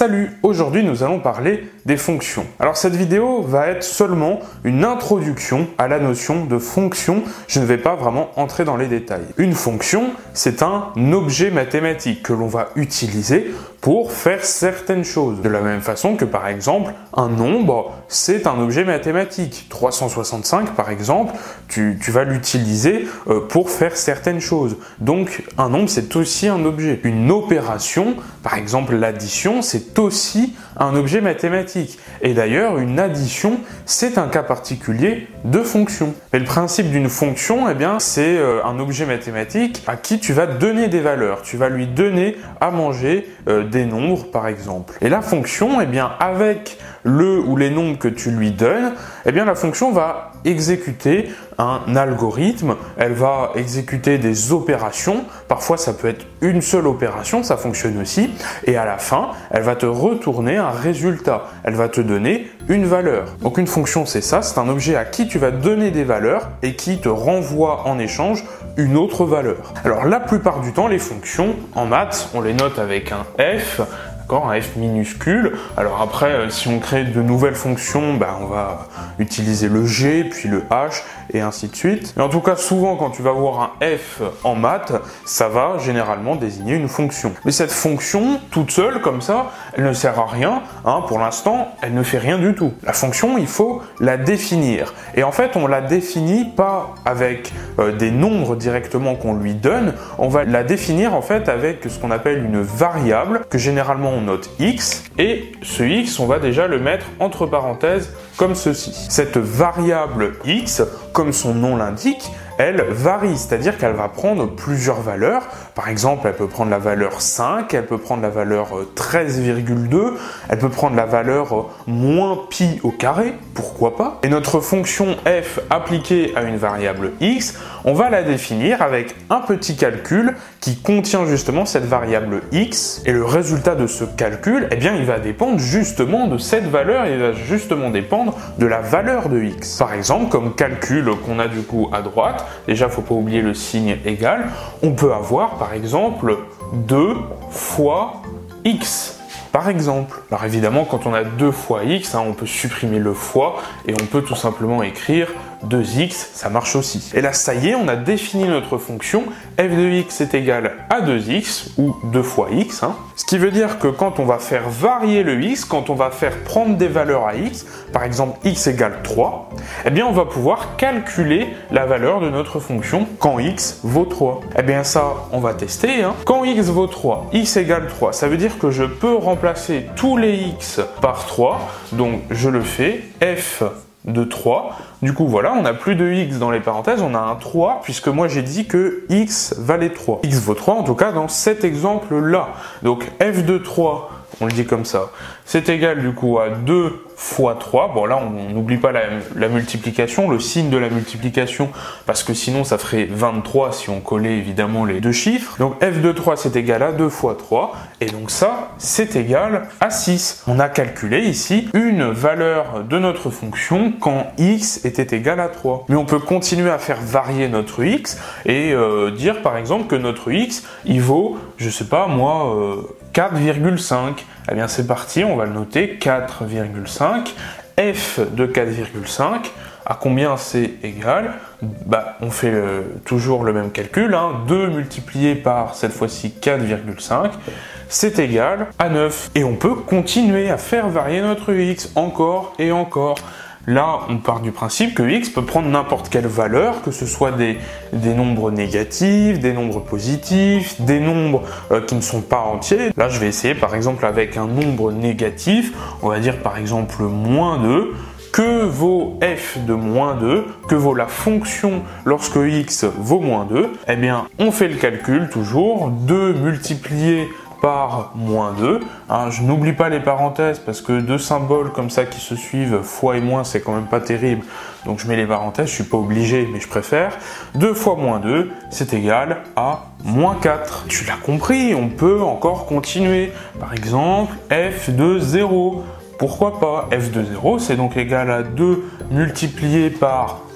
Salut, aujourd'hui nous allons parler des fonctions. Alors cette vidéo va être seulement une introduction à la notion de fonction, je ne vais pas vraiment entrer dans les détails. Une fonction, c'est un objet mathématique que l'on va utiliser pour faire certaines choses. De la même façon que par exemple, un nombre, c'est un objet mathématique. 365 par exemple, tu vas l'utiliser pour faire certaines choses. Donc un nombre, c'est aussi un objet. Une opération, par exemple l'addition, c'est aussi un objet mathématique. Et d'ailleurs, une addition, c'est un cas particulier de fonction. Mais le principe d'une fonction, eh bien, c'est un objet mathématique à qui tu vas donner des valeurs. Tu vas lui donner à manger des nombres, par exemple. Et la fonction, eh bien, avec le ou les nombres que tu lui donnes, eh bien, la fonction va exécuter un algorithme, elle va exécuter des opérations, parfois ça peut être une seule opération, ça fonctionne aussi, et à la fin, elle va te retourner un résultat, elle va te donner une valeur. Donc une fonction c'est ça, c'est un objet à qui tu vas donner des valeurs et qui te renvoie en échange une autre valeur. Alors la plupart du temps, les fonctions, en maths, on les note avec un F, un F minuscule. Alors après, si on crée de nouvelles fonctions, on va utiliser le G, puis le H, et ainsi de suite. Mais en tout cas, souvent, quand tu vas voir un F en maths, ça va généralement désigner une fonction. Mais cette fonction, toute seule, comme ça, elle ne sert à rien. Pour l'instant, elle ne fait rien du tout. La fonction, il faut la définir. Et en fait, on la définit pas avec des nombres directement qu'on lui donne. On va la définir en fait avec ce qu'on appelle une variable, que généralement on note x, et ce x, on va déjà le mettre entre parenthèses comme ceci. Cette variable x, comme son nom l'indique, elle varie, c'est-à-dire qu'elle va prendre plusieurs valeurs. Par exemple, elle peut prendre la valeur 5, elle peut prendre la valeur 13,2, elle peut prendre la valeur moins pi au carré, pourquoi pas. Et notre fonction f appliquée à une variable x, on va la définir avec un petit calcul qui contient justement cette variable x. Et le résultat de ce calcul, eh bien, il va dépendre justement de cette valeur, il va justement dépendre de la valeur de x. Par exemple, comme calcul qu'on a du coup à droite, déjà, il ne faut pas oublier le signe égal. On peut avoir, par exemple, 2 fois x. Par exemple. Alors évidemment, quand on a 2 fois x, on peut supprimer le fois et on peut tout simplement écrire 2x, ça marche aussi. Et là, ça y est, on a défini notre fonction. F de x est égal à 2x, ou 2 fois x. Ce qui veut dire que quand on va faire varier le x, quand on va faire prendre des valeurs à x, par exemple x égale 3, eh bien on va pouvoir calculer la valeur de notre fonction quand x vaut 3. Eh bien ça, on va tester. Quand x vaut 3, x égale 3, ça veut dire que je peux remplacer tous les x par 3. Donc je le fais, f de 3. Du coup, voilà, on n'a plus de x dans les parenthèses, on a un 3, puisque moi j'ai dit que x valait 3. X vaut 3, en tout cas, dans cet exemple-là. Donc, f de 3, on le dit comme ça, c'est égal du coup à 2 fois 3. Bon là, on n'oublie pas la multiplication, le signe de la multiplication, parce que sinon ça ferait 23 si on collait évidemment les deux chiffres. Donc f de 3 c'est égal à 2 fois 3, et donc ça c'est égal à 6. On a calculé ici une valeur de notre fonction quand x était égal à 3. Mais on peut continuer à faire varier notre x et dire par exemple que notre x il vaut, je sais pas moi, 4,5. Eh bien c'est parti, on va le noter, 4,5. F de 4,5, à combien c'est égal? On fait toujours le même calcul, 2 multiplié par, cette fois-ci, 4,5, c'est égal à 9. Et on peut continuer à faire varier notre x encore et encore. Là, on part du principe que x peut prendre n'importe quelle valeur, que ce soit des nombres négatifs, des nombres positifs, des nombres qui ne sont pas entiers. Là, je vais essayer par exemple avec un nombre négatif, on va dire par exemple moins 2. Que vaut f de moins 2? Que vaut la fonction lorsque x vaut moins 2? Eh bien, on fait le calcul toujours, 2 multiplié par moins 2. Je n'oublie pas les parenthèses parce que deux symboles comme ça qui se suivent, fois et moins, c'est quand même pas terrible. Donc je mets les parenthèses, je suis pas obligé, mais je préfère. 2 fois moins 2, c'est égal à moins 4. Tu l'as compris, on peut encore continuer. Par exemple, f de 0. Pourquoi pas? F de 0, c'est donc égal à 2 multiplié par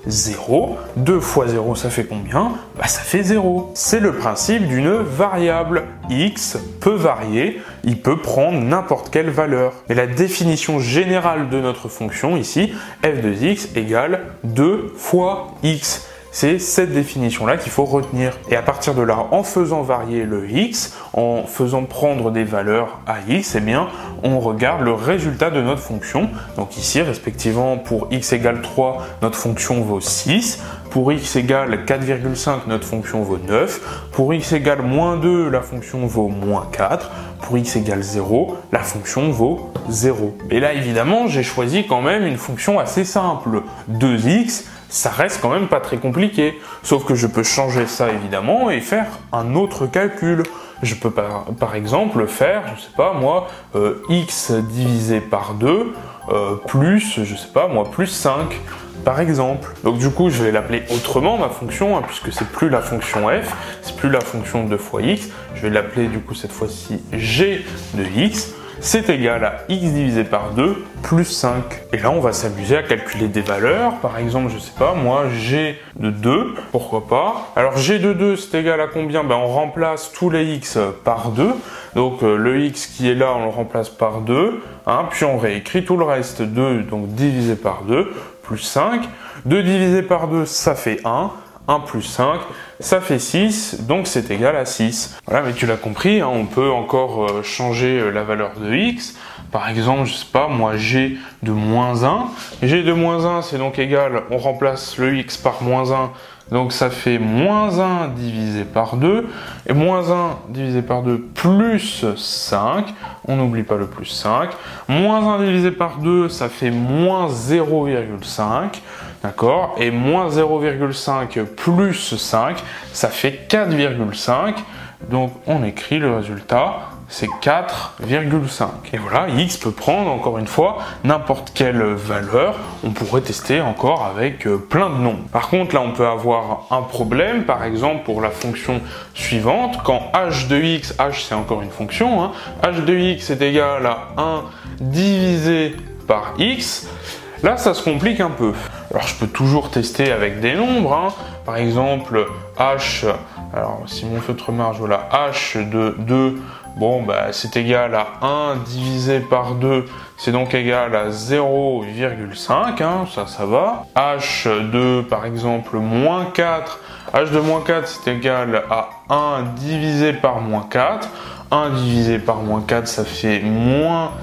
0. 2 fois 0, ça fait combien? Bah, ça fait 0. C'est le principe d'une variable. X peut varier, il peut prendre n'importe quelle valeur. Et la définition générale de notre fonction ici, f de x égale 2 fois x. C'est cette définition-là qu'il faut retenir. Et à partir de là, en faisant varier le x, en faisant prendre des valeurs à x, eh bien, on regarde le résultat de notre fonction. Donc ici, respectivement, pour x égale 3, notre fonction vaut 6. Pour x égale 4,5, notre fonction vaut 9. Pour x égale moins 2, la fonction vaut moins 4. Pour x égale 0, la fonction vaut 0. Et là, évidemment, j'ai choisi quand même une fonction assez simple. 2x, ça reste quand même pas très compliqué. Sauf que je peux changer ça, évidemment, et faire un autre calcul. Je peux par exemple faire, je sais pas moi, x divisé par 2 plus, je sais pas moi, plus 5. Par exemple. Donc du coup, je vais l'appeler autrement ma fonction, hein, puisque c'est plus la fonction f, c'est plus la fonction 2 fois x. Je vais l'appeler du coup cette fois-ci g de x. C'est égal à x divisé par 2 plus 5. Et là, on va s'amuser à calculer des valeurs. Par exemple, je sais pas, moi, g de 2, pourquoi pas. Alors, g de 2, c'est égal à combien? Ben, on remplace tous les x par 2. Donc, le x qui est là, on le remplace par 2. Hein, puis, on réécrit tout le reste. 2, donc divisé par 2, plus 5. 2 divisé par 2, ça fait 1. 1 plus 5, ça fait 6, donc c'est égal à 6. Voilà, mais tu l'as compris, hein, on peut encore changer la valeur de x. Par exemple, je sais pas, moi, g de moins 1. G de moins 1, c'est donc égal, on remplace le x par moins 1, donc ça fait moins 1 divisé par 2. Et moins 1 divisé par 2 plus 5, on n'oublie pas le plus 5. Moins 1 divisé par 2, ça fait moins 0,5. D'accord? Et moins 0,5 plus 5, ça fait 4,5. Donc on écrit le résultat, c'est 4,5. Et voilà, x peut prendre encore une fois n'importe quelle valeur. On pourrait tester encore avec plein de nombres. Par contre, là on peut avoir un problème, par exemple pour la fonction suivante, quand h de x, h c'est encore une fonction, hein, h de x est égal à 1 divisé par x. Là, ça se complique un peu. Alors, je peux toujours tester avec des nombres. Hein. Par exemple, h, alors si mon feutre marche, voilà, h de 2, bon, bah, c'est égal à 1 divisé par 2, c'est donc égal à 0,5, hein, ça va. h de, par exemple, moins 4, h de moins 4, c'est égal à 1 divisé par moins 4. 1 divisé par moins 4, ça fait moins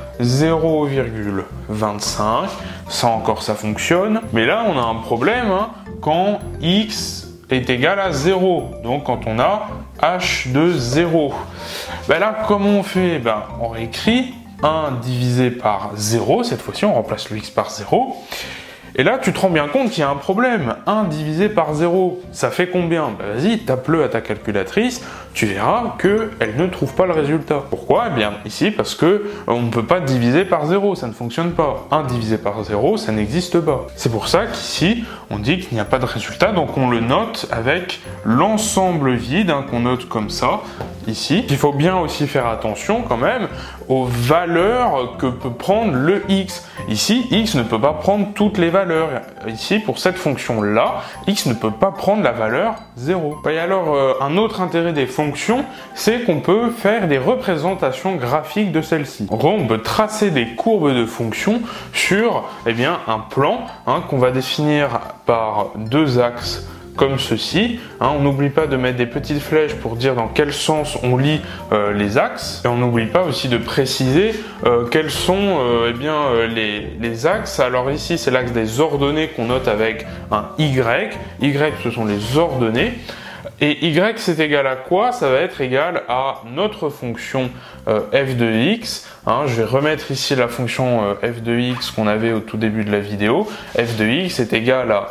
0,25. Ça encore, ça fonctionne. Mais là, on a un problème hein, quand x est égal à 0. Donc, quand on a h de 0. Ben là, comment on fait? Ben, on réécrit 1 divisé par 0. Cette fois-ci, on remplace le x par 0. Et là, tu te rends bien compte qu'il y a un problème. 1 divisé par 0, ça fait combien? Ben vas-y, tape-le à ta calculatrice, tu verras qu'elle ne trouve pas le résultat. Pourquoi? Eh bien, ici, parce que on ne peut pas diviser par 0, ça ne fonctionne pas. 1 divisé par 0, ça n'existe pas. C'est pour ça qu'ici, on dit qu'il n'y a pas de résultat, donc on le note avec l'ensemble vide, hein, qu'on note comme ça, ici. Il faut bien aussi faire attention quand même aux valeurs que peut prendre le x. Ici, x ne peut pas prendre toutes les valeurs. Ici, pour cette fonction-là, x ne peut pas prendre la valeur 0. Et alors, un autre intérêt des fonctions, c'est qu'on peut faire des représentations graphiques de celles-ci. En gros, on peut tracer des courbes de fonctions sur eh bien, un plan hein, qu'on va définir par deux axes comme ceci. Hein, on n'oublie pas de mettre des petites flèches pour dire dans quel sens on lit les axes. Et on n'oublie pas aussi de préciser quels sont eh bien, les axes. Alors ici, c'est l'axe des ordonnées qu'on note avec un Y. Y, ce sont les ordonnées. Et y, c'est égal à quoi? Ça va être égal à notre fonction f de x. Hein, je vais remettre ici la fonction f de x qu'on avait au tout début de la vidéo. F de x est égal à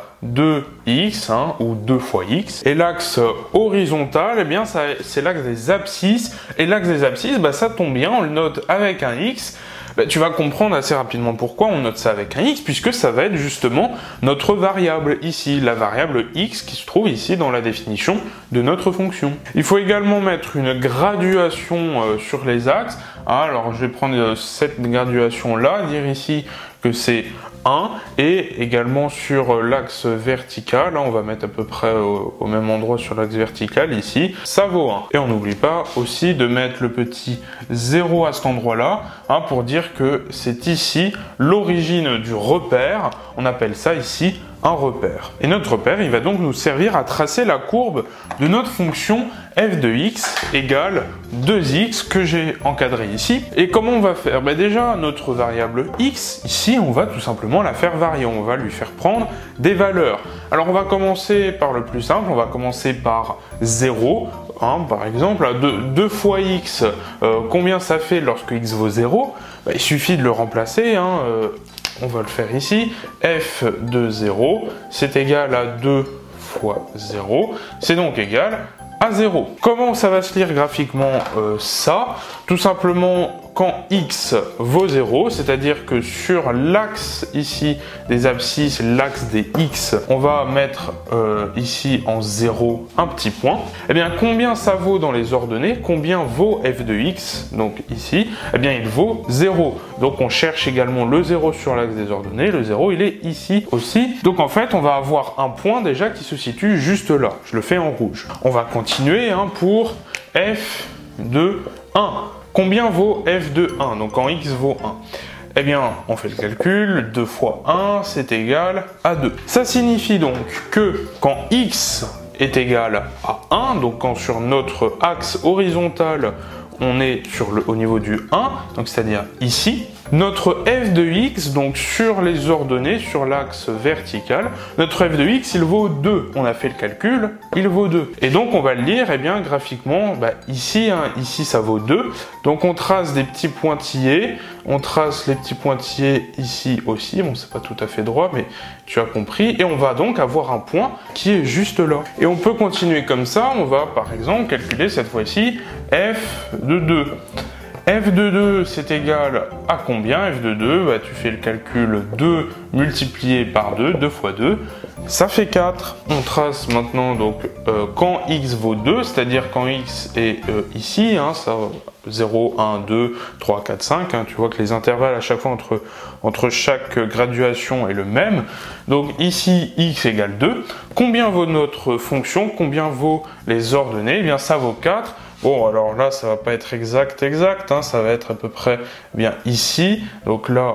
2x, hein, ou 2 fois x. Et l'axe horizontal, eh bien, c'est l'axe des abscisses. Et l'axe des abscisses, bah, ça tombe bien, on le note avec un x. Bah, tu vas comprendre assez rapidement pourquoi on note ça avec un x, puisque ça va être justement notre variable ici, la variable x qui se trouve ici dans la définition de notre fonction. Il faut également mettre une graduation sur les axes. Alors je vais prendre cette graduation là, dire ici que c'est 1 et également sur l'axe vertical, là on va mettre à peu près au même endroit sur l'axe vertical ici, ça vaut 1. Et on n'oublie pas aussi de mettre le petit 0 à cet endroit-là, hein, pour dire que c'est ici l'origine du repère, on appelle ça ici un repère. Et notre repère, il va donc nous servir à tracer la courbe de notre fonction f de x égale 2x que j'ai encadré ici. Et comment on va faire? Déjà, notre variable x, ici, on va tout simplement la faire varier. On va lui faire prendre des valeurs. Alors, on va commencer par le plus simple. On va commencer par 0. Hein, par exemple, 2 fois x, combien ça fait lorsque x vaut 0? Il suffit de le remplacer. Hein, on va le faire ici. F de 0, c'est égal à 2 fois 0. C'est donc égal à 0. Comment ça va se lire graphiquement ça? Tout simplement, quand x vaut 0, c'est-à-dire que sur l'axe ici des abscisses, l'axe des x, on va mettre ici en 0 un petit point. Eh bien, combien ça vaut dans les ordonnées? Combien vaut f de x? Donc ici, eh bien, il vaut 0. Donc on cherche également le 0 sur l'axe des ordonnées. Le 0, il est ici aussi. Donc en fait, on va avoir un point déjà qui se situe juste là. Je le fais en rouge. On va continuer hein, pour f de 1. Combien vaut f de 1? Donc quand x vaut 1. Eh bien, on fait le calcul, 2 fois 1, c'est égal à 2. Ça signifie donc que quand x est égal à 1, donc quand sur notre axe horizontal, on est au niveau du 1, donc c'est-à-dire ici, notre f de x, donc sur les ordonnées, sur l'axe vertical, notre f de x, il vaut 2. On a fait le calcul, il vaut 2. Et donc, on va le lire, eh bien, graphiquement, ici, hein, ici, ça vaut 2. Donc, on trace des petits pointillés. On trace les petits pointillés ici aussi. Bon, c'est pas tout à fait droit, mais tu as compris. Et on va donc avoir un point qui est juste là. Et on peut continuer comme ça. On va, par exemple, calculer cette fois-ci f de 2. f de 2, c'est égal à combien? F de 2, tu fais le calcul 2 multiplié par 2, 2 fois 2, ça fait 4. On trace maintenant donc quand x vaut 2, c'est-à-dire quand x est ici, hein, ça 0, 1, 2, 3, 4, 5, hein, tu vois que les intervalles à chaque fois entre chaque graduation est le même. Donc ici, x égale 2. Combien vaut notre fonction? Combien vaut les ordonnées? Eh bien ça vaut 4. Bon, alors là, ça va pas être exact, hein, ça va être à peu près bien ici. Donc là,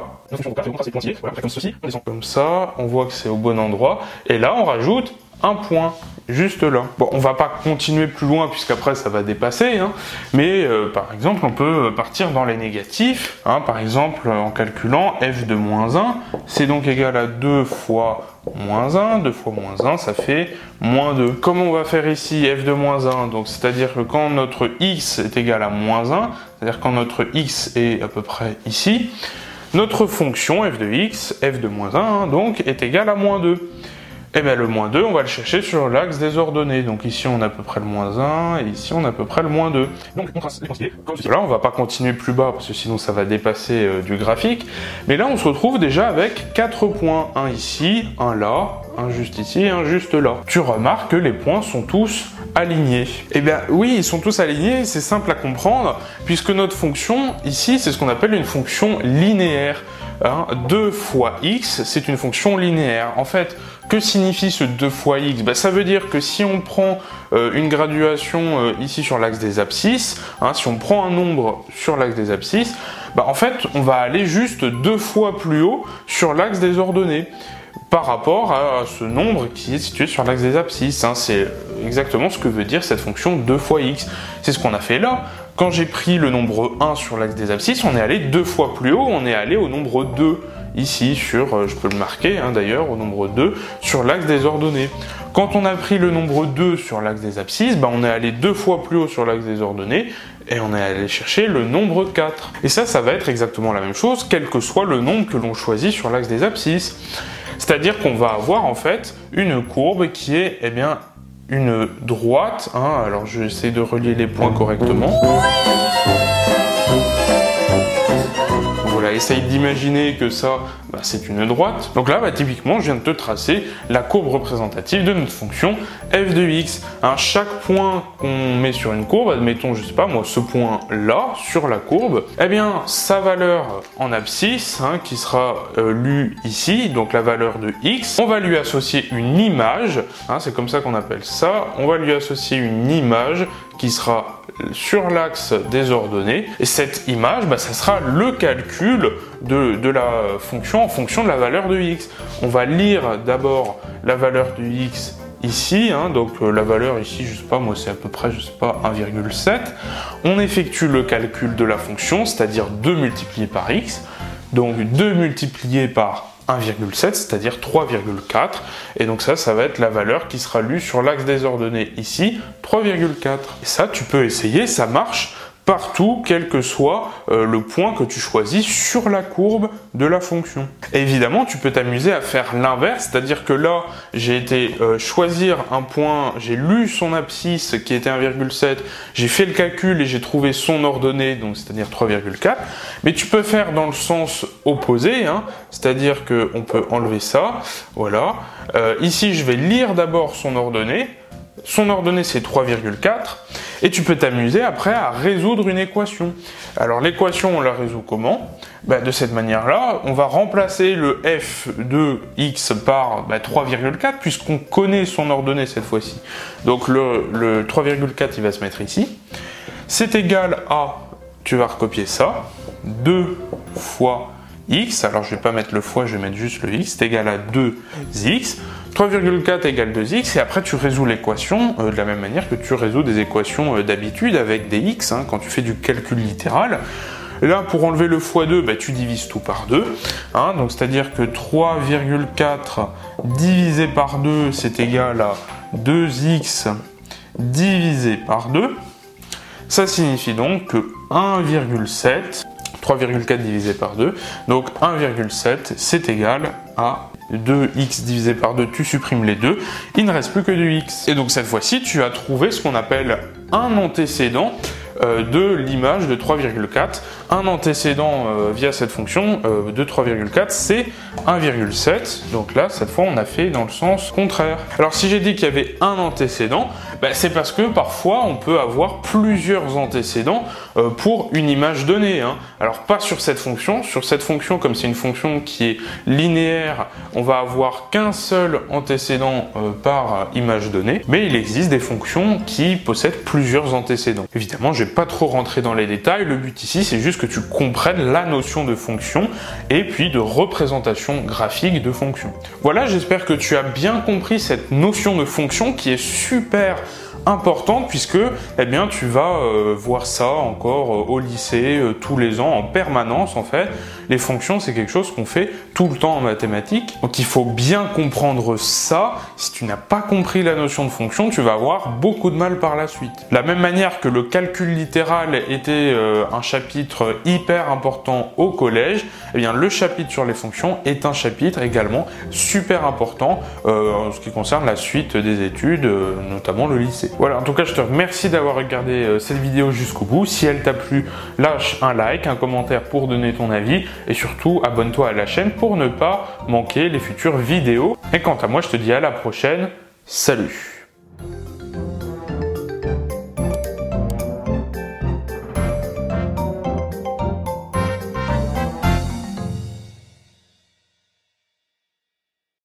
comme ceci, on descend comme ça, on voit que c'est au bon endroit. Et là, on rajoute un point, juste là. Bon, on va pas continuer plus loin, puisqu'après, ça va dépasser. Hein, mais par exemple, on peut partir dans les négatifs. Hein, par exemple, en calculant f de moins 1, c'est donc égal à 2 fois moins 1, 2 fois moins 1, ça fait moins 2. Comment on va faire ici f de moins 1? Donc, c'est-à-dire que quand notre x est égal à moins 1, c'est-à-dire quand notre x est à peu près ici, notre fonction f de x, f de moins 1, hein, donc, est égal à moins 2. Et bien le moins 2, on va le chercher sur l'axe des ordonnées. Donc ici on a à peu près le moins 1, et ici on a à peu près le moins 2. Donc on trace les quantités comme ceci. Là on va pas continuer plus bas, parce que sinon ça va dépasser du graphique. Mais là on se retrouve déjà avec 4 points. Un ici, un là, un juste ici et un juste là. Tu remarques que les points sont tous alignés. Eh bien oui, ils sont tous alignés, c'est simple à comprendre, puisque notre fonction ici, c'est ce qu'on appelle une fonction linéaire. Hein, 2 fois x, c'est une fonction linéaire. En fait, que signifie ce 2 fois x? Ça veut dire que si on prend une graduation ici sur l'axe des abscisses, hein, si on prend un nombre sur l'axe des abscisses, en fait, on va aller juste 2 fois plus haut sur l'axe des ordonnées par rapport à ce nombre qui est situé sur l'axe des abscisses. Hein. C'est exactement ce que veut dire cette fonction 2 fois x. C'est ce qu'on a fait là. Quand j'ai pris le nombre 1 sur l'axe des abscisses, on est allé 2 fois plus haut, on est allé au nombre 2, ici sur, je peux le marquer hein, d'ailleurs, au nombre 2, sur l'axe des ordonnées. Quand on a pris le nombre 2 sur l'axe des abscisses, on est allé 2 fois plus haut sur l'axe des ordonnées, et on est allé chercher le nombre 4. Et ça va être exactement la même chose, quel que soit le nombre que l'on choisit sur l'axe des abscisses. C'est-à-dire qu'on va avoir en fait une courbe qui est, une droite, hein, alors je vais essayer de relier les points correctement. Vous Voilà, essaye d'imaginer que ça, c'est une droite. Donc là, typiquement, je viens de te tracer la courbe représentative de notre fonction f de x. Hein, chaque point qu'on met sur une courbe, admettons, je sais pas moi, ce point-là sur la courbe, eh bien, sa valeur en abscisse, qui sera lue ici, donc la valeur de x, on va lui associer une image, c'est comme ça qu'on appelle ça, on va lui associer une image qui sera sur l'axe des ordonnées, et cette image, ça sera le calcul de la fonction en fonction de la valeur de x. On va lire d'abord la valeur de x ici, donc la valeur ici, je sais pas, moi c'est à peu près, je sais pas, 1,7. On effectue le calcul de la fonction, c'est-à-dire 2 multiplié par x, donc 2 multiplié par 1,7, c'est-à-dire 3,4, et donc ça va être la valeur qui sera lue sur l'axe des ordonnées ici, 3,4. Et ça, tu peux essayer, ça marche partout, quel que soit le point que tu choisis sur la courbe de la fonction. Et évidemment, tu peux t'amuser à faire l'inverse, c'est-à-dire que là, j'ai été choisir un point, j'ai lu son abscisse qui était 1,7, j'ai fait le calcul et j'ai trouvé son ordonnée, donc c'est-à-dire 3,4, mais tu peux faire dans le sens opposé, c'est-à-dire qu'on peut enlever ça, voilà. Ici, je vais lire d'abord son ordonnée c'est 3,4, et tu peux t'amuser après à résoudre une équation. Alors l'équation, on la résout comment? De cette manière-là, on va remplacer le f de x par 3,4, puisqu'on connaît son ordonnée cette fois-ci. Donc le 3,4, il va se mettre ici. C'est égal à, tu vas recopier ça, 2 fois x, alors je vais pas mettre le fois, je vais mettre juste le x, c'est égal à 2x, 3,4 égale 2x, et après tu résous l'équation de la même manière que tu résous des équations d'habitude avec des x, quand tu fais du calcul littéral. Là, pour enlever le x2, tu divises tout par 2, donc c'est-à-dire que 3,4 divisé par 2, c'est égal à 2x divisé par 2. Ça signifie donc que 1,7, 3,4 divisé par 2, donc 1,7 c'est égal à 2x divisé par 2, tu supprimes les 2, il ne reste plus que 2x. Et donc cette fois-ci, tu as trouvé ce qu'on appelle un antécédent de l'image de 3,4. Un antécédent via cette fonction de 3,4, c'est 1,7. Donc là, cette fois, on a fait dans le sens contraire. Alors si j'ai dit qu'il y avait un antécédent, c'est parce que parfois, on peut avoir plusieurs antécédents pour une image donnée. Alors pas sur cette fonction. Sur cette fonction, comme c'est une fonction qui est linéaire, on va avoir qu'un seul antécédent par image donnée. Mais il existe des fonctions qui possèdent plusieurs antécédents. Évidemment, je vais pas trop rentrer dans les détails. Le but ici, c'est juste que tu comprennes la notion de fonction et puis de représentation graphique de fonction. Voilà, j'espère que tu as bien compris cette notion de fonction qui est super importante puisque tu vas voir ça encore au lycée tous les ans en permanence en fait. Les fonctions, c'est quelque chose qu'on fait tout le temps en mathématiques. Donc il faut bien comprendre ça. Si tu n'as pas compris la notion de fonction, tu vas avoir beaucoup de mal par la suite. De la même manière que le calcul littéral était un chapitre hyper important au collège, le chapitre sur les fonctions est un chapitre également super important en ce qui concerne la suite des études, notamment le lycée. Voilà, en tout cas, je te remercie d'avoir regardé cette vidéo jusqu'au bout. Si elle t'a plu, lâche un like, un commentaire pour donner ton avis et surtout, abonne-toi à la chaîne pour ne pas manquer les futures vidéos. Et quant à moi, je te dis à la prochaine. Salut!